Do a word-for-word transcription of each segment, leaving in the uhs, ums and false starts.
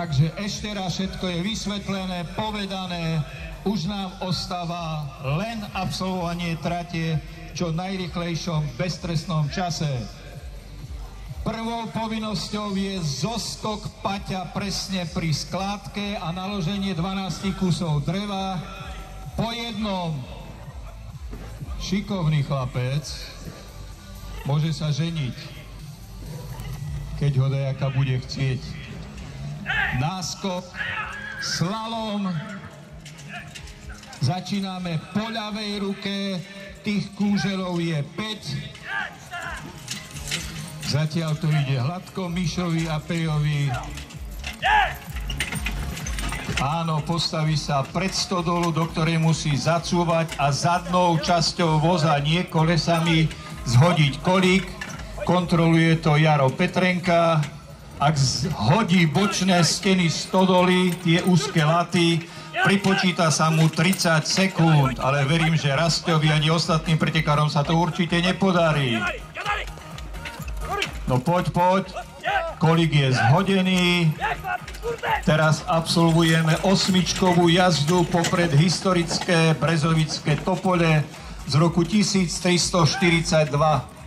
Takže ešte raz všetko je vysvetlené, povedané, už nám ostáva len absolvovanie trate v čo najrýchlejšom beztrestnom čase. Prvou povinnosťou je zoskok Paťa presne pri skládke a naloženie dvanásť kusov dreva po jednom. Šikovný chlapec môže sa ženiť, keď ho dejaka bude chcieť. Náskok, slalom, začíname po ľavej ruke, tých kúželov je päť. Zatiaľ to ide hladko Mišovi a Pejovi. Áno, postaví sa pred stodolu, do ktorej musí zacúvať a zadnou časťou voza, nie kolesami, zhodiť kolík. Kontroluje to Jaro Petrenka. Ak hodí bočné steny stodoly, tie úzke laty, pripočíta sa mu tridsať sekúnd, ale verím, že Rastovi ani ostatným pretekárom sa to určite nepodarí. No poď, poď, kolík je zhodený. Teraz absolvujeme osmičkovú jazdu popred historické brezovické Topole z roku tisíctristoštyridsaťdva.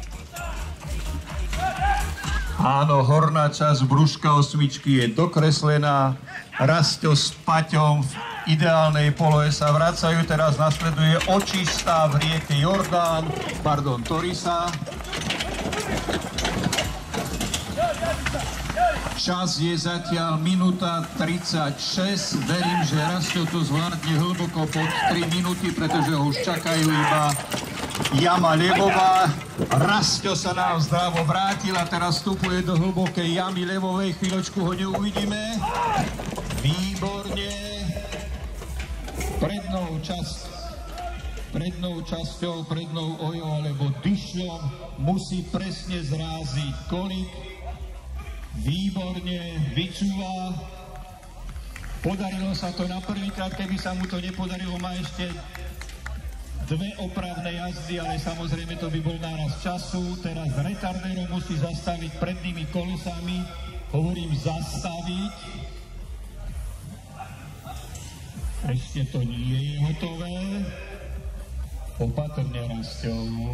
Áno, horná časť brúška osmičky je dokreslená. Rastio s Paťom v ideálnej polohe sa vracajú. Teraz nasleduje očistá v rieke Jordán, pardon, Torisa. Čas je zatiaľ minúta tridsaťšesť. Verím, že Rastio to zvládne hlboko pod tri minúty, pretože ho už čakajú iba jama ľevová. Rastio sa nám zdravo vrátil a teraz vstupuje do hlbokej jamy ľevovej. Chvíľočku ho neuvidíme. Výborne. Prednou časť, prednou časťou, prednou ojou alebo dyšľom musí presne zráziť kolík. Výborne, vycúva. Podarilo sa to na prvýkrát, keby sa mu to nepodarilo, má ešte dve opravné jazdy, ale samozrejme to by bol náraz času. Teraz retardérom musí zastaviť prednými kolesami. Hovorím zastaviť. Ešte to nie je hotové. Opatrne, Rastio.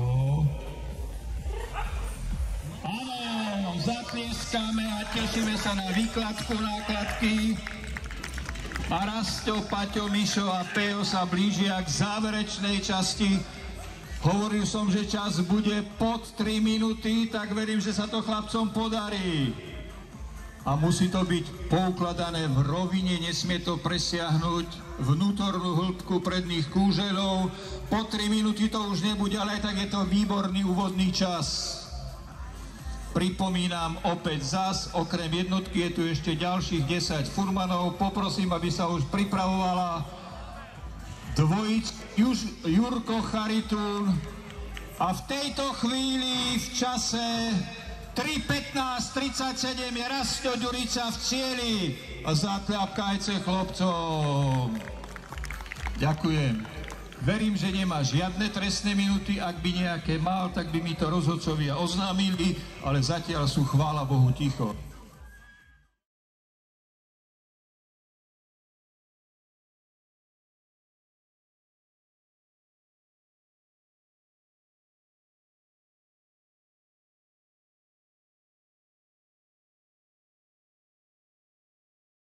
Áno, zatlieskáme a tešíme sa na výkladku nákladky. A Rastio, Paťo, Mišo a Pejo sa blížia k záverečnej časti. Hovoril som, že čas bude pod tri minúty, tak verím, že sa to chlapcom podarí. A musí to byť poukladané v rovine, nesmie to presiahnuť vnútornú hĺbku predných kúželov. Po tri minúty to už nebude, ale aj tak je to výborný úvodný čas. Pripomínam opäť zas, okrem jednotky je tu ešte ďalších desať furmanov. Poprosím, aby sa už pripravovala dvojič Jurko Charitún. A v tejto chvíli v čase tri pätnásť tridsaťsedem je Rastio Ďurica v cieli. A zakľapkajte chlopcom. Ďakujem. Verím, že nemá žiadne trestné minúty. Ak by nejaké mal, tak by mi to rozhodcovia oznámili, ale zatiaľ sú, chvála Bohu, ticho.